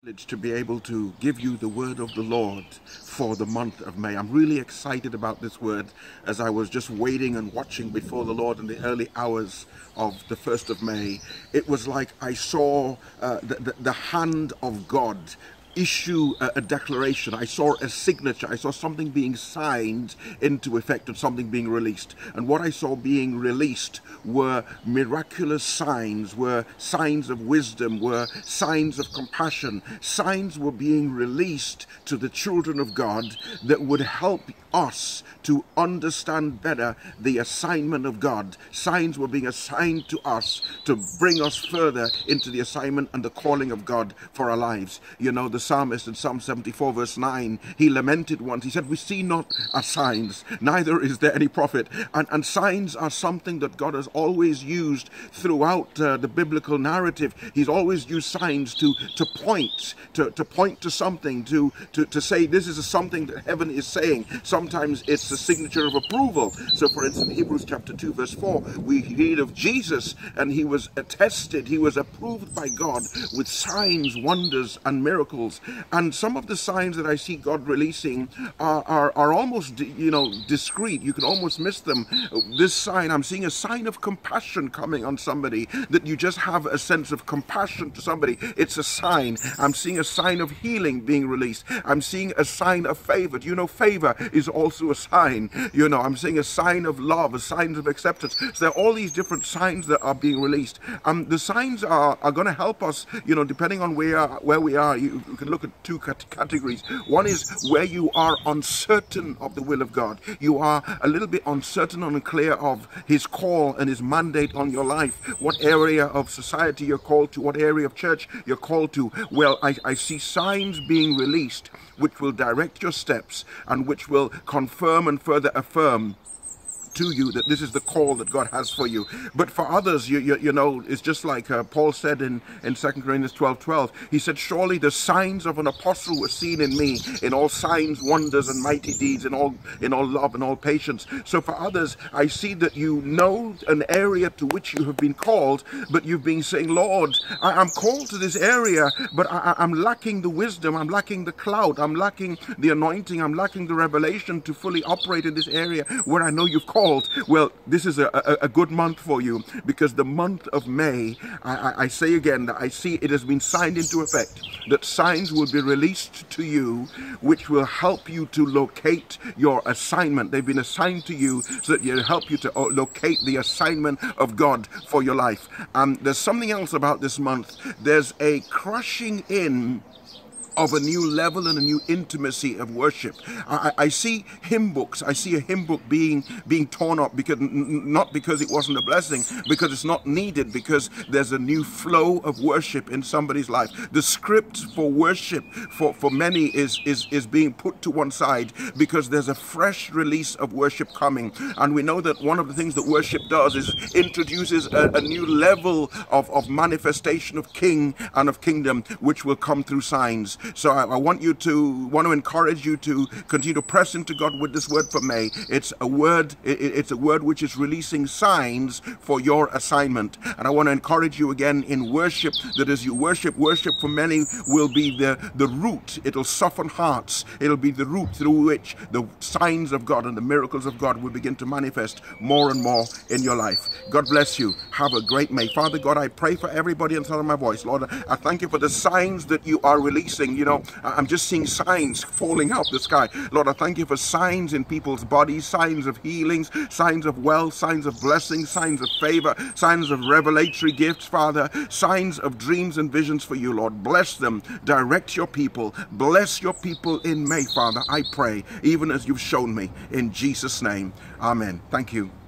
To be able to give you the word of the Lord for the month of May. I'm really excited about this word as I was just waiting and watching before the Lord in the early hours of the 1st of May. It was like I saw the hand of God issue a declaration. I saw a signature. I saw something being signed into effect and something being released. And what I saw being released were miraculous signs, were signs of wisdom, were signs of compassion. Signs were being released to the children of God that would help us to understand better the assignment of God. Signs were being assigned to us to bring us further into the assignment and the calling of God for our lives. You know, the psalmist in Psalm 74 verse 9, he lamented once, he said, "We see not our signs, neither is there any prophet." And signs are something that God has always used throughout the biblical narrative. He's always used signs to point to something, to say this is something that heaven is saying. Sometimes it's a signature of approval. So for instance, in Hebrews chapter 2 verse 4, we read of Jesus, and he was attested, he was approved by God with signs, wonders, and miracles. And some of the signs that I see God releasing are almost, discreet. You can almost miss them. This sign, I'm seeing a sign of compassion coming on somebody, that you just have a sense of compassion to somebody. It's a sign. I'm seeing a sign of healing being released. I'm seeing a sign of favor. Favor is also a sign. I'm seeing a sign of love, a sign of acceptance. So there are all these different signs that are being released. The signs are going to help us, depending on where we are. You can look at two categories. One is where you are uncertain of the will of God. You are a little bit uncertain and unclear of his call and his mandate on your life. What area of society you're called to, what area of church you're called to. Well, I see signs being released which will direct your steps and which will confirm and further affirm to you that this is the call that God has for you. But for others, it's just like Paul said in 2 Corinthians 12:12. He said, "Surely the signs of an apostle were seen in me, in all signs, wonders, and mighty deeds, in all love and all patience." So for others, I see that an area to which you have been called, but you've been saying, "Lord, I'm called to this area, but I'm lacking the wisdom, I'm lacking the clout, I'm lacking the anointing, I'm lacking the revelation to fully operate in this area where I know you've called." Well, this is a good month for you, because the month of May, I say again, that I see it has been signed into effect, that signs will be released to you which will help you to locate your assignment. They've been assigned to you so that it'll help you to locate the assignment of God for your life. There's something else about this month. There's a crushing in of a new level and a new intimacy of worship. I see hymn books. I see a hymn book being torn up, because not because it wasn't a blessing, because it's not needed, because there's a new flow of worship in somebody's life. The script for worship for many is being put to one side, because there's a fresh release of worship coming. And we know that one of the things that worship does is introduces a new level of manifestation of King and of kingdom, which will come through signs. So I want to encourage you to continue to press into God with this word for May. It's a word which is releasing signs for your assignment. And I want to encourage you again in worship, that as you worship for many will be the root. It'll soften hearts. It'll be the root through which the signs of God and the miracles of God will begin to manifest more and more in your life. God bless you. Have a great May. Father God, I pray for everybody in the sound of my voice. Lord, I thank you for the signs that you are releasing. I'm just seeing signs falling out the sky. Lord, I thank you for signs in people's bodies, signs of healings, signs of wealth, signs of blessings, signs of favor, signs of revelatory gifts, Father, signs of dreams and visions for you, Lord. Bless them. Direct your people. Bless your people in May, Father. I pray, even as you've shown me. In Jesus' name, amen. Thank you.